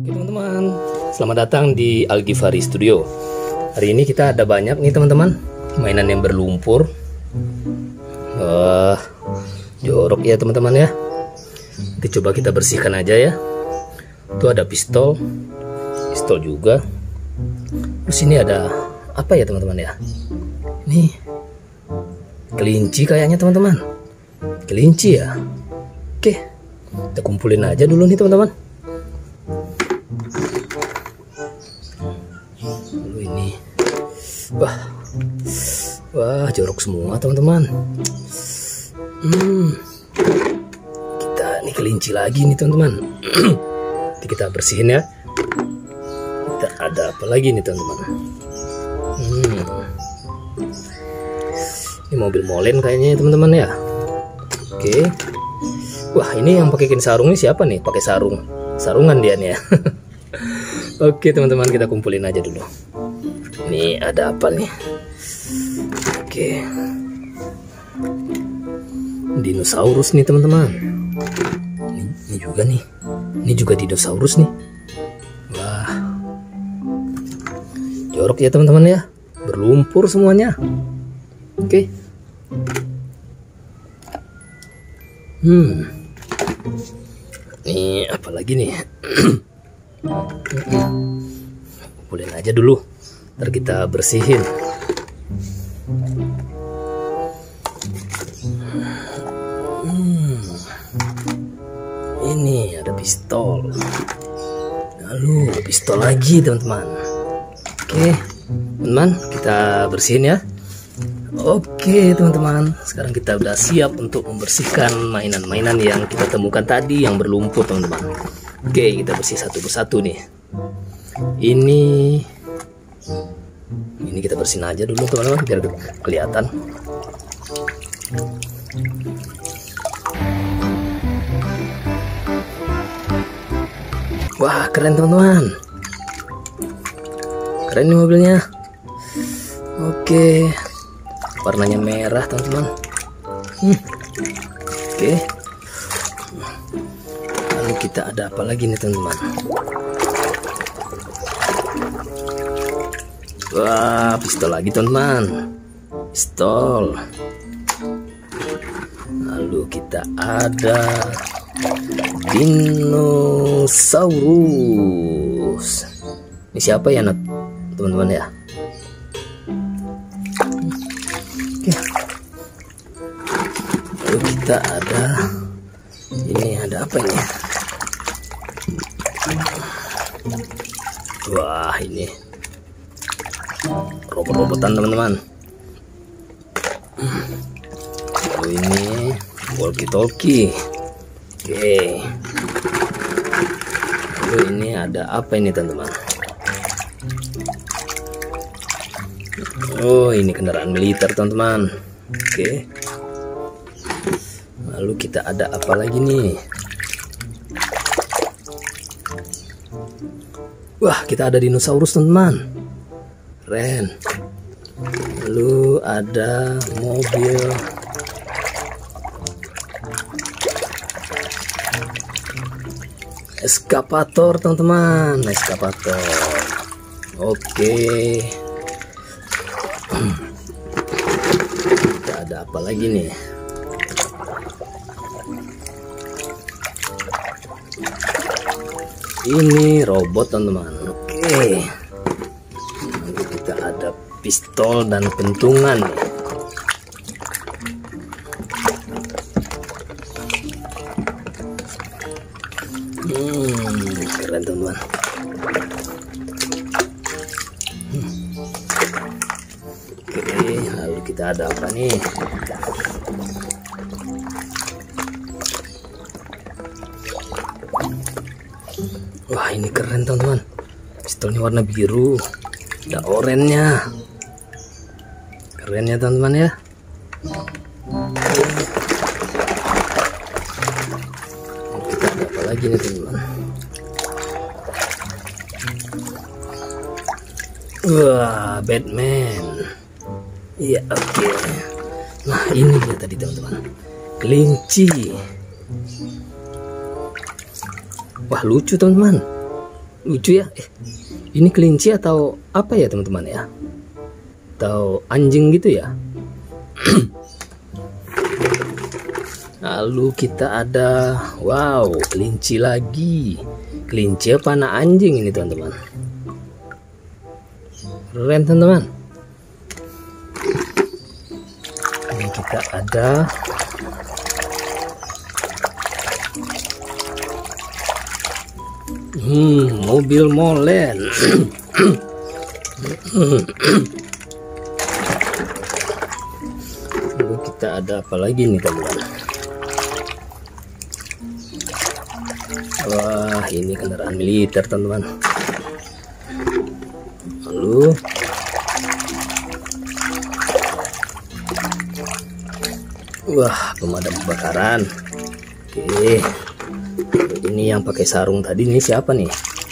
Oke teman-teman, selamat datang di Algivari Studio. Hari ini kita ada banyak nih teman-teman, mainan yang berlumpur. Wah, jorok ya teman-teman ya. Nanti coba kita bersihkan aja ya. Itu ada pistol juga. Terus ini ada apa ya teman-teman ya? Ini kelinci kayaknya teman-teman. Kelinci ya. Oke, kita kumpulin aja dulu nih teman-teman. Lalu ini, wah jorok semua teman-teman. Kita nih kelinci lagi nih teman-teman. Nanti kita bersihin ya. Kita ada apa lagi nih teman-teman? Ini mobil molen kayaknya ya teman-teman ya. Oke. Wah, ini yang pakai kain sarung ini siapa nih? Pakai sarungan dia nih ya. Oke teman-teman, kita kumpulin aja dulu. Ini ada apa nih? Oke, dinosaurus nih teman-teman. Ini juga nih. Ini juga dinosaurus nih. Wah, jorok ya teman-teman ya. Berlumpur semuanya. Oke. Ini apa lagi nih? Kumpulin aja dulu, ntar kita bersihin. Ini ada pistol. Lalu pistol lagi teman-teman. Oke teman-teman, kita bersihin ya. Oke teman-teman, sekarang kita udah siap untuk membersihkan mainan-mainan yang kita temukan tadi yang berlumpur teman-teman. Oke, kita bersih satu persatu nih. Ini kita bersihin aja dulu teman-teman biar kelihatan. Wah, keren teman-teman. Keren nih mobilnya. Oke. Warnanya merah teman-teman. Oke. Lalu kita ada apa lagi nih teman-teman? Wah, pistol lagi teman-teman. Pistol. Lalu kita ada dinosaurus. Ini siapa ya teman-teman ya? Lalu kita ada ini, ada apa ini? Wah, ini robot-robotan teman-teman. Lalu ini walkie-talkie. Oke. Lalu ini ada apa ini teman-teman? Oh, ini kendaraan militer teman-teman. Oke. Lalu kita ada apa lagi nih? Wah, kita ada dinosaurus teman-teman. Keren. Lalu ada mobil. Eskapator teman-teman. Eskapator. Oke. Kita ada apa lagi nih? Ini robot teman-teman. Oke. Nanti kita ada pistol dan pentungan. Keren teman-teman. Oke, lalu kita ada apa nih? Wah, ini keren teman-teman. Pistolnya warna biru, ada oranye-nya. Keren ya teman-teman ya. Kita ada apa lagi nih teman-teman? Wah, Batman. Iya, oke. Nah, ini dia tadi teman-teman, kelinci. Wah, lucu teman-teman, lucu ya. Ini kelinci atau apa ya teman-teman ya? Atau anjing gitu ya? Lalu kita ada, wow, kelinci lagi. Kelinci apa anak anjing ini teman-teman? Keren teman-teman. Ini kita ada mobil molen. Lalu kita ada apa lagi nih teman-teman? Wah, ini kendaraan militer teman-teman. Lalu wah, pemadam kebakaran. Oke, ini yang pakai sarung tadi nih siapa nih?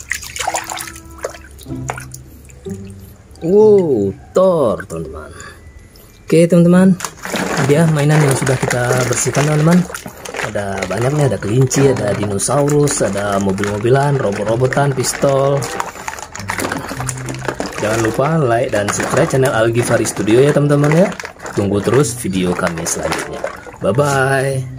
Wow, Thor teman-teman. Oke teman-teman, dia mainan yang sudah kita bersihkan teman-teman. Ada banyak nih, ada kelinci, ada dinosaurus, ada mobil-mobilan, robot-robotan, pistol. Jangan lupa like dan subscribe channel Algifari Studio ya teman-teman ya. Tunggu terus video kami selanjutnya. Bye bye.